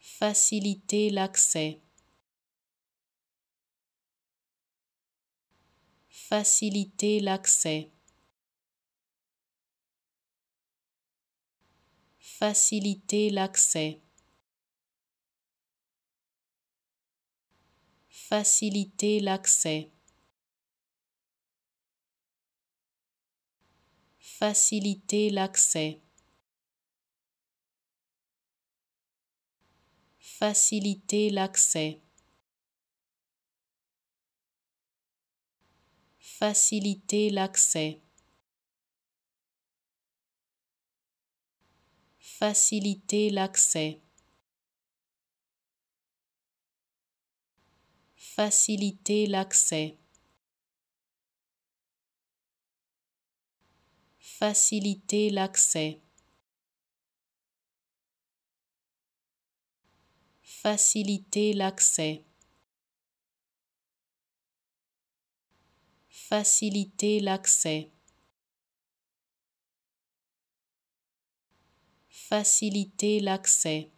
Faciliter l'accès. Faciliter l'accès. Faciliter l'accès. Faciliter l'accès. Faciliter l'accès. Faciliter l'accès. Faciliter l'accès. Faciliter l'accès. Faciliter l'accès. Faciliter l'accès. Faciliter l'accès. Faciliter l'accès. Faciliter l'accès.